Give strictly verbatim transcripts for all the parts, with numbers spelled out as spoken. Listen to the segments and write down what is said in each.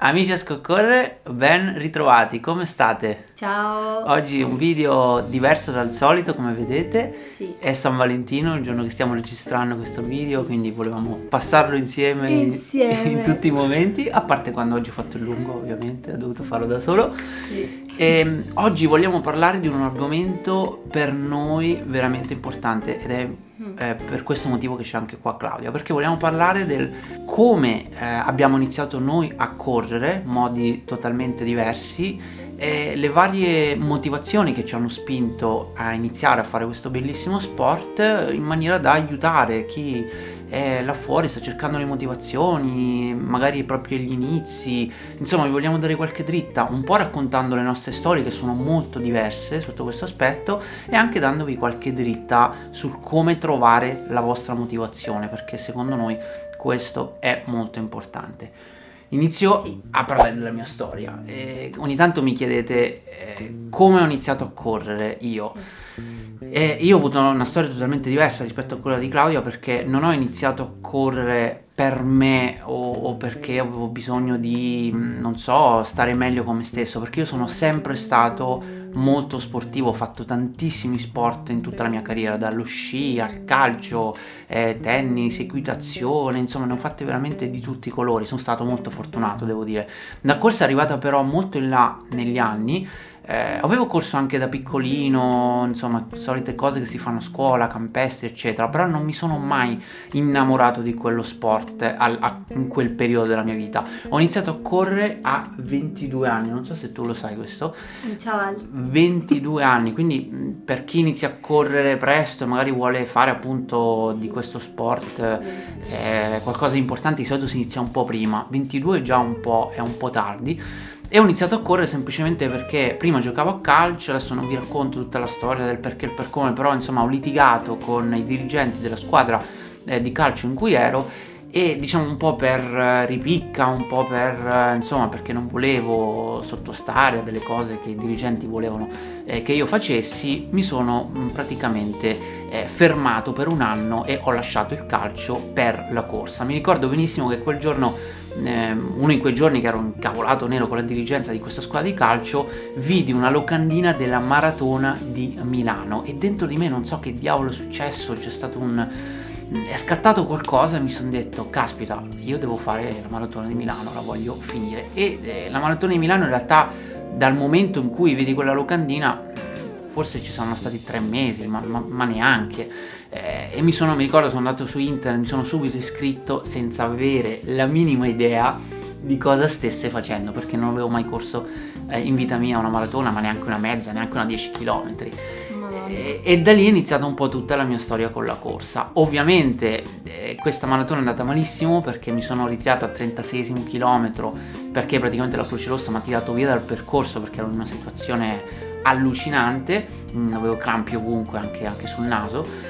Amici a Scoccorre, ben ritrovati, come state? Ciao! Oggi un video diverso dal solito, come vedete. Sì. È San Valentino, il giorno che stiamo registrando questo video, quindi volevamo passarlo insieme, Insieme. in, in tutti i momenti, a parte quando oggi ho fatto il lungo, ovviamente, ho dovuto farlo da solo. Sì. E oggi vogliamo parlare di un argomento per noi veramente importante ed è eh, per questo motivo che c'è anche qua Claudia, perché vogliamo parlare del come eh, abbiamo iniziato noi a correre, modi totalmente diversi, e le varie motivazioni che ci hanno spinto a iniziare a fare questo bellissimo sport in maniera da aiutare chi è là fuori, sta cercando le motivazioni, magari proprio gli inizi. Insomma, vi vogliamo dare qualche dritta, un po' raccontando le nostre storie che sono molto diverse sotto questo aspetto e anche dandovi qualche dritta sul come trovare la vostra motivazione, perché secondo noi questo è molto importante. Inizio Sì. a parlare della mia storia. Eh, ogni tanto mi chiedete eh, come ho iniziato a correre io. Eh, io ho avuto una storia totalmente diversa rispetto a quella di Claudia, perché non ho iniziato a correre per me o, o perché avevo bisogno di, non so, stare meglio con me stesso, perché io sono sempre stato molto sportivo, ho fatto tantissimi sport in tutta la mia carriera, dallo sci al calcio, eh, tennis, equitazione, insomma ne ho fatte veramente di tutti i colori, sono stato molto fortunato, devo dire. La corsa è arrivata però molto in là negli anni. Eh, avevo corso anche da piccolino, insomma, solite cose che si fanno a scuola, campestri, eccetera, però non mi sono mai innamorato di quello sport al, a, in quel periodo della mia vita. Ho iniziato a correre a ventidue anni, non so se tu lo sai questo. Ciao Al. ventidue anni, quindi per chi inizia a correre presto e magari vuole fare appunto di questo sport eh, qualcosa di importante, di solito si inizia un po' prima. ventidue già un po', è un po' tardi. E ho iniziato a correre semplicemente perché prima giocavo a calcio, adesso non vi racconto tutta la storia del perché e il per come, però insomma ho litigato con i dirigenti della squadra eh, di calcio in cui ero e diciamo un po' per eh, ripicca, un po' per eh, insomma perché non volevo sottostare a delle cose che i dirigenti volevano eh, che io facessi, mi sono mh, praticamente eh, fermato per un anno e ho lasciato il calcio per la corsa. Mi ricordo benissimo che quel giorno, uno in quei giorni che ero incavolato nero con la dirigenza di questa squadra di calcio, vidi una locandina della maratona di Milano e dentro di me non so che diavolo è successo, c'è stato un... è scattato qualcosa e mi sono detto caspita, io devo fare la maratona di Milano, la voglio finire. E eh, la maratona di Milano in realtà dal momento in cui vedi quella locandina forse ci sono stati tre mesi, ma, ma, ma neanche. Eh, e mi sono, mi ricordo, sono andato su internet, mi sono subito iscritto senza avere la minima idea di cosa stesse facendo, perché non avevo mai corso eh, in vita mia una maratona, ma neanche una mezza, neanche una dieci chilometri. E, e da lì è iniziata un po' tutta la mia storia con la corsa. Ovviamente eh, questa maratona è andata malissimo perché mi sono ritirato al trentaseiesimo chilometro, perché praticamente la Croce Rossa mi ha tirato via dal percorso perché ero in una situazione allucinante, mm, avevo crampi ovunque, anche, anche sul naso.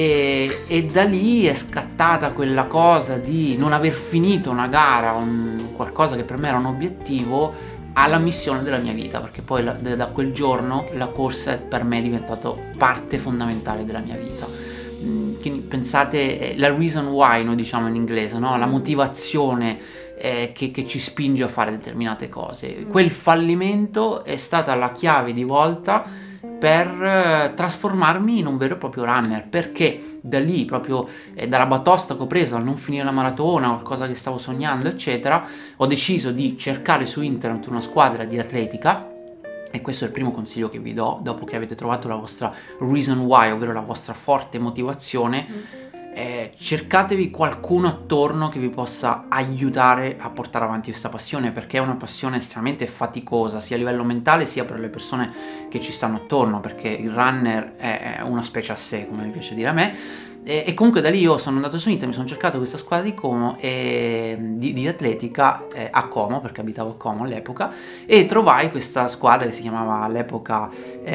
E, e da lì è scattata quella cosa di non aver finito una gara, un, qualcosa che per me era un obiettivo, alla missione della mia vita, perché poi la, da quel giorno la corsa per me è diventato parte fondamentale della mia vita. Quindi pensate, la reason why, noi diciamo in inglese, no? La motivazione eh, che, che ci spinge a fare determinate cose. Quel fallimento è stata la chiave di volta per eh, trasformarmi in un vero e proprio runner, perché da lì, proprio eh, dalla batosta che ho preso al non finire la maratona, qualcosa che stavo sognando eccetera, ho deciso di cercare su internet una squadra di atletica. E questo è il primo consiglio che vi do dopo che avete trovato la vostra reason why, ovvero la vostra forte motivazione. Eh, cercatevi qualcuno attorno che vi possa aiutare a portare avanti questa passione, perché è una passione estremamente faticosa sia a livello mentale sia per le persone che ci stanno attorno, perché il runner è una specie a sé, come mi piace dire a me. E, e comunque da lì io sono andato su internet, mi sono cercato questa squadra di Como e, di, di atletica eh, a Como, perché abitavo a Como all'epoca, e trovai questa squadra che si chiamava all'epoca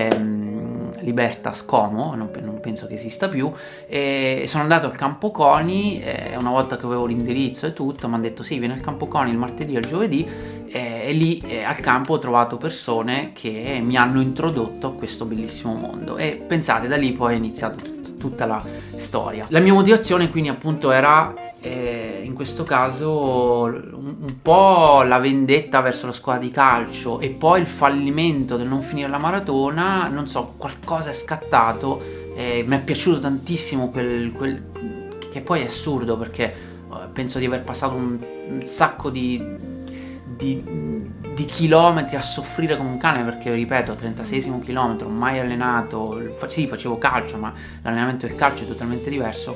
ehm, Libertas Como, non, non penso che esista più, e sono andato al Campo Coni, eh, una volta che avevo l'indirizzo e tutto mi hanno detto sì, vieni al Campo Coni il martedì e il giovedì, eh, e lì eh, al campo ho trovato persone che mi hanno introdotto a questo bellissimo mondo e pensate, da lì poi è iniziato tutto tutta la storia. La mia motivazione quindi appunto era eh, in questo caso un, un po' la vendetta verso la squadra di calcio e poi il fallimento del non finire la maratona, non so, qualcosa è scattato, eh, mi è piaciuto tantissimo quel, quel che poi è assurdo perché eh, penso di aver passato un, un sacco di, di di chilometri a soffrire come un cane, perché ripeto, trentaseiesimo chilometro, mai allenato, sì, facevo calcio, ma l'allenamento del calcio è totalmente diverso,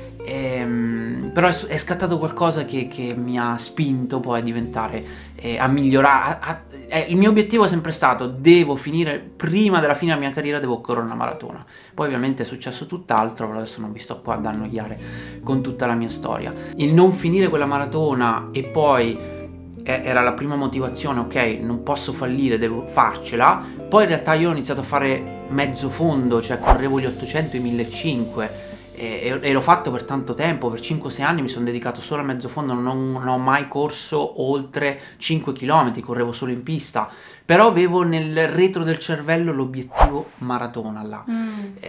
ehm, però è, è scattato qualcosa che, che mi ha spinto poi a diventare, eh, a migliorare, a, a, eh, il mio obiettivo è sempre stato, devo finire, prima della fine della mia carriera devo correre una maratona, poi ovviamente è successo tutt'altro, però adesso non vi sto qua ad annoiare con tutta la mia storia. Il non finire quella maratona e poi era la prima motivazione, ok, non posso fallire, devo farcela. Poi in realtà io ho iniziato a fare mezzo fondo, cioè correvo gli ottocento e i millecinquecento e, e, e l'ho fatto per tanto tempo, per cinque sei anni mi sono dedicato solo a mezzo fondo, non, non ho mai corso oltre cinque chilometri, correvo solo in pista, però avevo nel retro del cervello l'obiettivo maratona là, mm.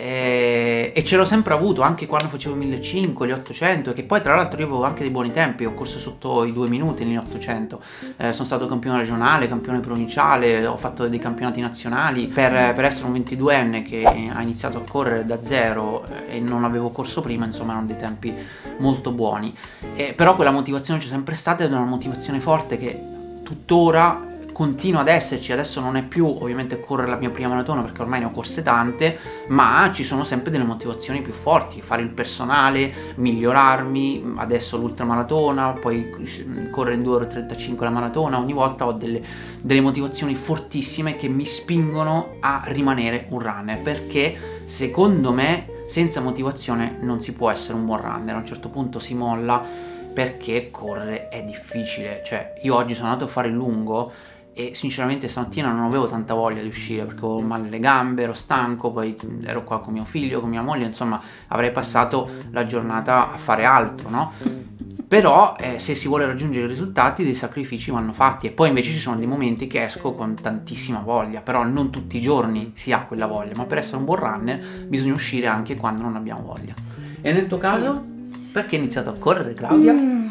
e, e ce l'ho sempre avuto anche quando facevo i millecinquecento, gli ottocento, che poi tra l'altro io avevo anche dei buoni tempi, ho corso sotto i due minuti negli ottocento, eh, sono stato campione regionale, campione provinciale, ho fatto dei campionati nazionali, per, per essere un ventiduenne che ha iniziato a correre da zero e non avevo corso prima, insomma erano dei tempi molto buoni, eh, però quella motivazione c'è sempre stata ed è una motivazione forte che tuttora continua ad esserci. Adesso non è più ovviamente correre la mia prima maratona perché ormai ne ho corse tante, ma ci sono sempre delle motivazioni più forti, fare il personale, migliorarmi, adesso l'ultramaratona, poi correre in due ore e trentacinque la maratona, ogni volta ho delle, delle motivazioni fortissime che mi spingono a rimanere un runner, perché secondo me senza motivazione non si può essere un buon runner, a un certo punto si molla perché correre è difficile. Cioè io oggi sono andato a fare il lungo e sinceramente stamattina non avevo tanta voglia di uscire perché avevo male alle gambe, ero stanco, poi ero qua con mio figlio, con mia moglie, insomma avrei passato la giornata a fare altro, no? Però eh, se si vuole raggiungere i risultati dei sacrifici vanno fatti, e poi invece ci sono dei momenti che esco con tantissima voglia, però non tutti i giorni si ha quella voglia, ma per essere un buon runner bisogna uscire anche quando non abbiamo voglia. E nel tuo caso? Perché hai iniziato a correre, Claudia? Mm.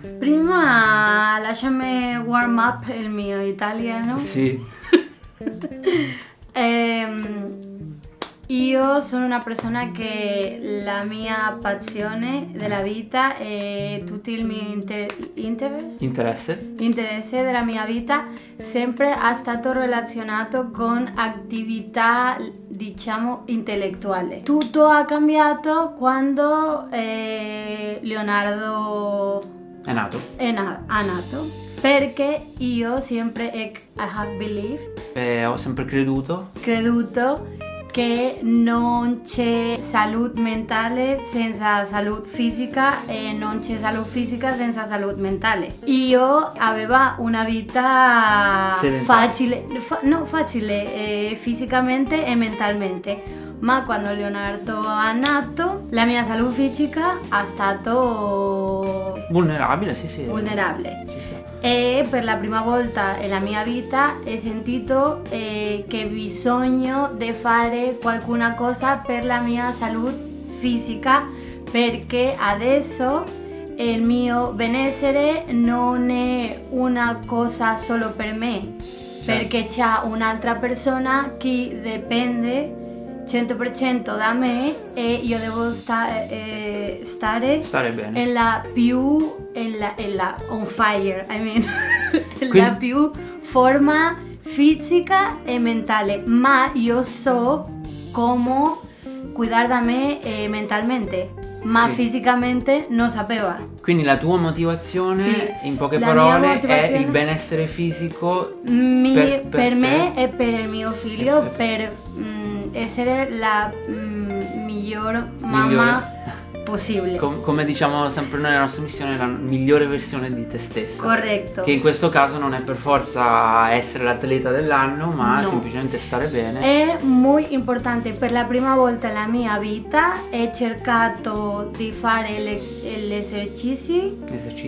Prima lasciami warm up il mio italiano. Sì. ehm, io sono una persona che la mia passione della vita e tutto il mio inter interesse, interesse interesse della mia vita sempre è stato relazionato con attività, diciamo, intellettuale. Tutto ha cambiato quando eh, Leonardo è nato. È na ha nato, perché io sempre I have believed, eh, ho sempre creduto creduto che non c'è salute mentale senza salute fisica e non c'è salute fisica senza salute mentale. Io avevo una vita facile, fa no, facile eh, fisicamente e mentalmente, ma quando Leonardo è nato la mia salute fisica è stato vulnerabile, sì sì. Vulnerabile. Sì, sì. E per la prima volta nella mia vita ho sentito eh, che bisogno di fare qualcuna cosa per la mia salute fisica, perché adesso il mio benessere non è una cosa solo per me, certo. Perché c'è un'altra persona che dipende cento per cento da me e io devo sta eh, stare, stare bene, e la più e la, e la on fire, I mean Quindi... la più forma fisica e mentale, ma io so come cuidar da me eh, mentalmente, ma sì. Fisicamente non sapeva. Quindi la tua motivazione, sì, in poche la parole, è il benessere fisico mi, per, per, per me te. E per il mio figlio, per, per mm, essere la mm, miglior mamma migliore. Possibile. Com come diciamo sempre noi nella nostra missione, la migliore versione di te stessa. Corretto. Che in questo caso non è per forza essere l'atleta dell'anno, ma no. semplicemente stare bene. È molto importante. Per la prima volta nella mia vita ho cercato di fare gli esercizi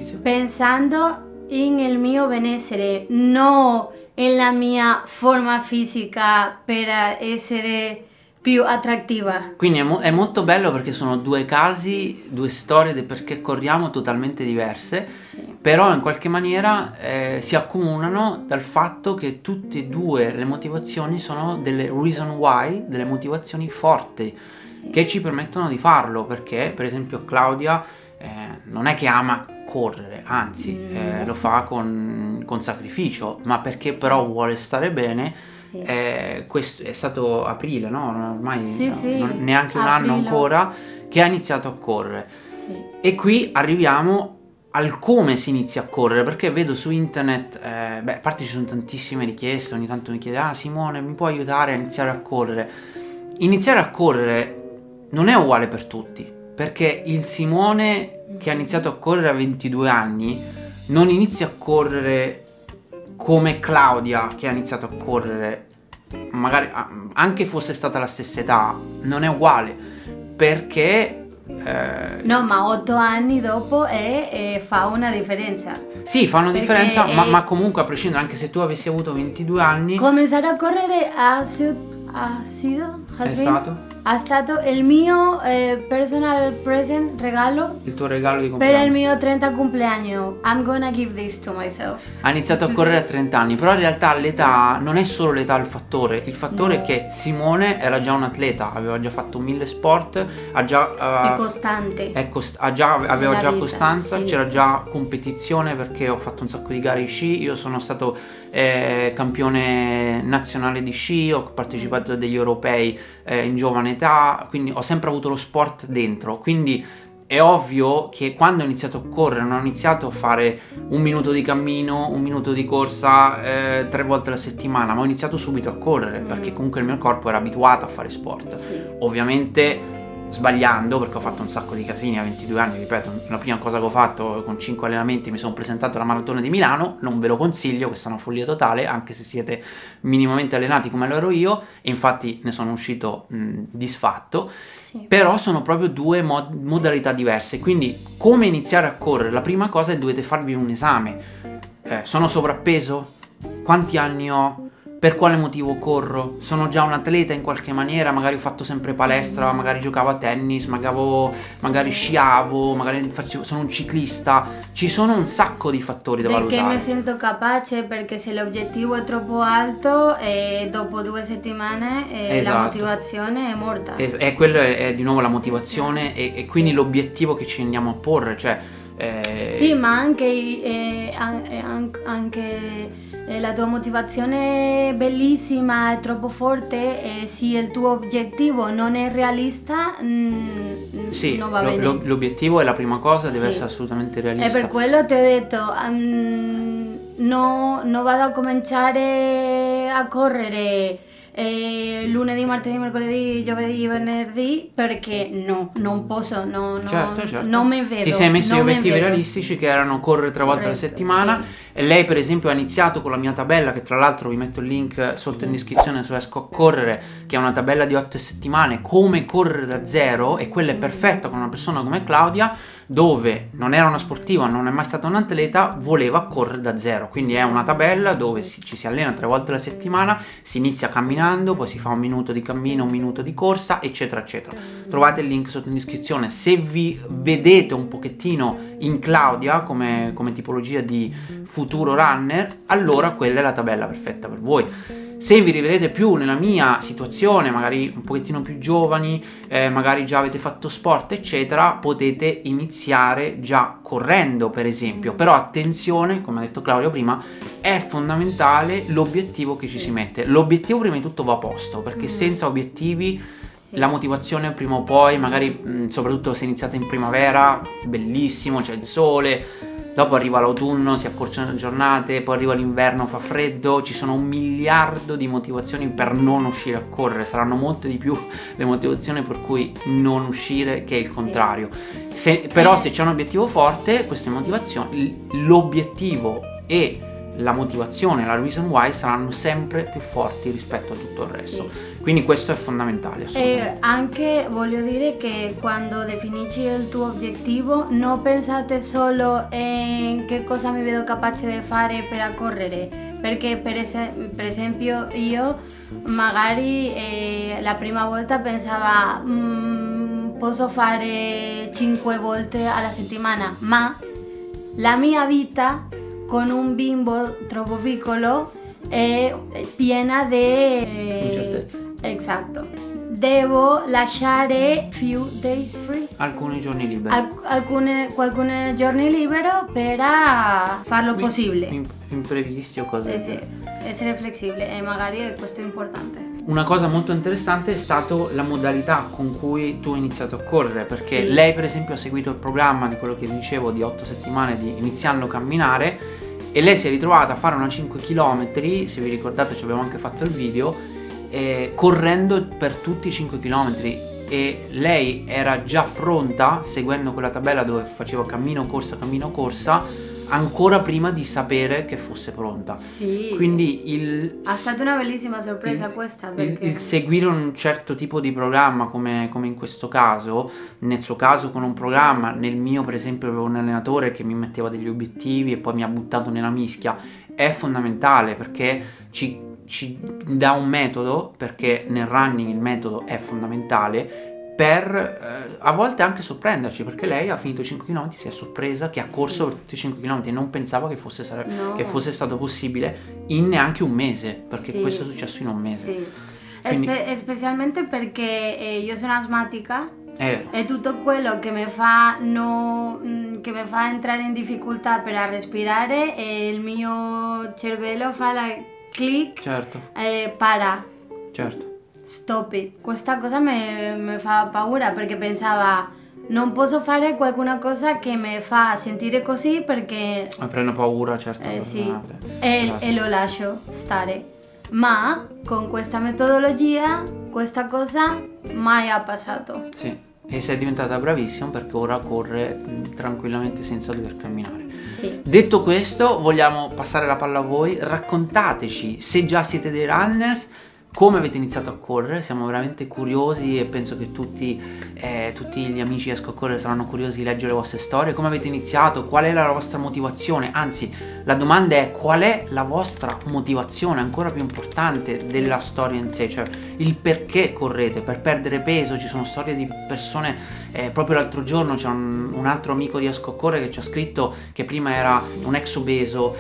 pensando nel mio benessere, non nella mia forma fisica per essere più attrattiva. Quindi è, mo è molto bello perché sono due casi, due storie del perché corriamo totalmente diverse, sì. Però in qualche maniera eh, si accomunano dal fatto che tutte e due le motivazioni sono delle reason why, delle motivazioni forti, sì. Che ci permettono di farlo, perché per esempio Claudia eh, non è che ama correre, anzi mm. eh, lo fa con, con sacrificio, ma perché però vuole stare bene. Sì. Eh, questo è stato aprile, no? Ormai sì, no, sì. non, neanche un Aprile. anno ancora che ha iniziato a correre, sì. E qui arriviamo al come si inizia a correre, perché vedo su internet, eh, beh, a parte ci sono tantissime richieste, ogni tanto mi chiede, ah Simone mi puoi aiutare a iniziare a correre? Iniziare a correre non è uguale per tutti, perché il Simone che ha iniziato a correre a ventidue anni non inizia a correre come Claudia che ha iniziato a correre, magari anche fosse stata la stessa età, non è uguale, perché eh... no, ma otto anni dopo è, è, fa una differenza. Sì, fa una differenza, ma, ma comunque a prescindere, anche se tu avessi avuto ventidue anni, cominciare a correre ha sido, ha sido è stato ha stato il mio eh, personal present, regalo, il tuo regalo di compleanno per il mio trenta compleanno. I'm gonna give this to myself. Ha iniziato a correre a trenta anni, però in realtà l'età non è solo l'età il fattore, il fattore no. È che Simone era già un atleta, aveva già fatto mille sport, ha già uh, è costante, è cost ha già, aveva già vita, costanza, sì. C'era già competizione, perché ho fatto un sacco di gare di sci, io sono stato eh, campione nazionale di sci, ho partecipato a degli europei eh, in giovane età, quindi ho sempre avuto lo sport dentro, quindi è ovvio che quando ho iniziato a correre non ho iniziato a fare un minuto di cammino, un minuto di corsa eh, tre volte alla settimana, ma ho iniziato subito a correre, mm. perché comunque il mio corpo era abituato a fare sport, sì. Ovviamente sbagliando, perché ho fatto un sacco di casini a ventidue anni, ripeto, la prima cosa che ho fatto con cinque allenamenti mi sono presentato alla maratona di Milano, non ve lo consiglio, questa è una follia totale, anche se siete minimamente allenati come lo ero io, e infatti ne sono uscito mh, disfatto, sì. Però sono proprio due mod modalità diverse, quindi come iniziare a correre? La prima cosa è dovete farvi un esame, eh, sono sovrappeso? Quanti anni ho? Per quale motivo corro? Sono già un atleta in qualche maniera? Magari ho fatto sempre palestra, magari giocavo a tennis, magari, magari sciavo, magari facevo, sono un ciclista. Ci sono un sacco di fattori da perché valutare. Perché mi sento capace, perché se l'obiettivo è troppo alto e dopo due settimane eh, esatto. La motivazione è morta. Es e quello è, è di nuovo la motivazione e, e quindi sì. L'obiettivo che ci andiamo a porre, cioè... Eh... Sì, ma anche... Eh, anche la tua motivazione è bellissima, è troppo forte, e se il tuo obiettivo non è realista, mh, sì, non va bene. L'obiettivo è la prima cosa, deve sì. essere assolutamente realista. E per quello ti ho detto, um, no, non vado a cominciare a correre eh, lunedì, martedì, mercoledì, giovedì, venerdì, perché no, non posso, no, no, certo, certo. Non mi vedo. Ti sei messo gli obiettivi realistici che erano correre tre volte alla settimana, sì. E lei per esempio ha iniziato con la mia tabella, che tra l'altro vi metto il link sotto sì. In descrizione su Esco a Correre, che è una tabella di otto settimane, come correre da zero, e quella è perfetta con una persona come Claudia, dove non era una sportiva, non è mai stata un atleta, voleva correre da zero. Quindi è una tabella dove si, ci si allena tre volte alla settimana, si inizia camminando, poi si fa un minuto di cammino, un minuto di corsa, eccetera eccetera. Trovate il link sotto in descrizione. Se vi vedete un pochettino in Claudia come, come tipologia di futuro runner, allora quella è la tabella perfetta per voi. Se vi rivedete più nella mia situazione, magari un pochettino più giovani, eh, magari già avete fatto sport eccetera, potete iniziare già correndo per esempio, però attenzione, come ha detto Claudio prima, è fondamentale l'obiettivo che ci si mette. L'obiettivo prima di tutto va a posto, perché senza obiettivi la motivazione prima o poi, magari mh, soprattutto se iniziate in primavera, bellissimo, c'è il sole, dopo arriva l'autunno, si accorciano le giornate, poi arriva l'inverno, fa freddo, ci sono un miliardo di motivazioni per non uscire a correre, saranno molte di più le motivazioni per cui non uscire che il contrario. Se, però se c'è un obiettivo forte, queste motivazioni, l'obiettivo e la motivazione, la reason why saranno sempre più forti rispetto a tutto il resto. Sì. Quindi questo è fondamentale. E anche voglio dire che quando definisci il tuo obiettivo non pensate solo in che cosa mi vedo capace di fare per correre, perché per, es per esempio io magari eh, la prima volta pensavo mm, posso fare cinque volte alla settimana, ma la mia vita con un bimbo troppo piccolo è piena di eh, esatto, devo lasciare few days free, alcuni giorni liberi, Al alcune, alcuni giorni libero per farlo possibile, in, imprevisti o cose eh sì, essere flessibile, e magari questo è importante. Una cosa molto interessante è stato la modalità con cui tu hai iniziato a correre, perché sì. lei per esempio ha seguito il programma di quello che dicevo di otto settimane di Iniziando a Camminare, e lei si è ritrovata a fare una cinque chilometri, se vi ricordate ci abbiamo anche fatto il video, eh, correndo per tutti i cinque chilometri, e lei era già pronta seguendo quella tabella dove faceva cammino corsa cammino corsa ancora prima di sapere che fosse pronta. Sì. Quindi il è stata una bellissima sorpresa il, questa, perché il, il seguire un certo tipo di programma come, come in questo caso, nel suo caso con un programma, nel mio per esempio avevo un allenatore che mi metteva degli obiettivi e poi mi ha buttato nella mischia, è fondamentale perché ci ci dà un metodo, perché nel running il metodo è fondamentale per eh, a volte anche sorprenderci, perché lei ha finito i cinque chilometri, si è sorpresa che ha corso sì. per tutti i cinque chilometri e non pensava che fosse, no. che fosse stato possibile in neanche un mese, perché sì. questo è successo in un mese. Sì. Quindi, Espe specialmente perché eh, io sono asmatica eh. e tutto quello che mi fa, no, che mi fa entrare in difficoltà per respirare, e il mio cervello fa la click, certo. e para. Certo. Stop it. Questa cosa mi, mi fa paura, perché pensava non posso fare qualcuna cosa che mi fa sentire così perché mi prendo paura, certo. Eh, sì. e, e lo lascio stare. Ma con questa metodologia questa cosa mai è passato. Sì, e sei diventata bravissima perché ora corre mh, tranquillamente senza dover camminare. Sì. Detto questo, vogliamo passare la palla a voi. Raccontateci se già siete dei runners, come avete iniziato a correre, siamo veramente curiosi e penso che tutti, eh, tutti gli amici di Esco a Correre saranno curiosi di leggere le vostre storie. Come avete iniziato, qual è la vostra motivazione, anzi la domanda è qual è la vostra motivazione, ancora più importante della storia in sé, cioè il perché correte, per perdere peso. Ci sono storie di persone, eh, proprio l'altro giorno c'è un, un altro amico di Esco a Correre che ci ha scritto che prima era un ex obeso,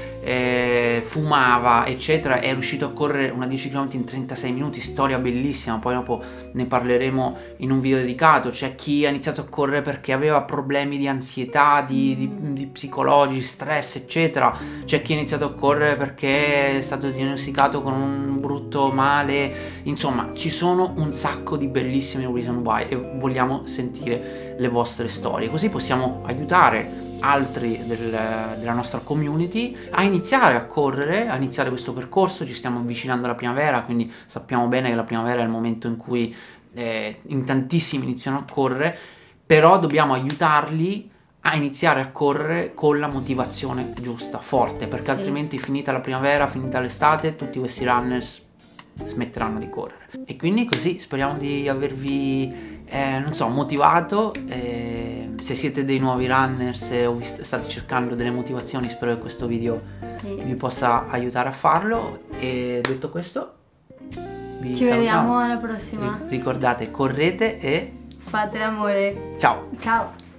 eh, fumava eccetera, è riuscito a correre una dieci chilometri in trentasei minuti, storia bellissima, poi dopo ne parleremo in un video dedicato. C'è chi ha iniziato a correre perché aveva problemi di ansietà, di, di, di psicologi, stress eccetera, c'è chi ha iniziato a correre perché è stato diagnosticato con un brutto male, insomma ci sono un sacco di bellissime reason why e vogliamo sentire le vostre storie, così possiamo aiutare altri del, della nostra community a iniziare a correre, a iniziare questo percorso. Ci stiamo avvicinando alla primavera, quindi sappiamo bene che la primavera è il momento in cui eh, in tantissimi iniziano a correre, però dobbiamo aiutarli a iniziare a correre con la motivazione giusta, forte, perché sì. altrimenti finita la primavera, finita l'estate, tutti questi runners smetteranno di correre. E quindi così speriamo di avervi eh, non so, motivato. eh, se siete dei nuovi runners o vi state cercando delle motivazioni, spero che questo video sì. vi possa aiutare a farlo. E detto questo vi ci salutiamo. Vediamo alla prossima. Ricordate, correte e fate l'amore. Ciao. Ciao.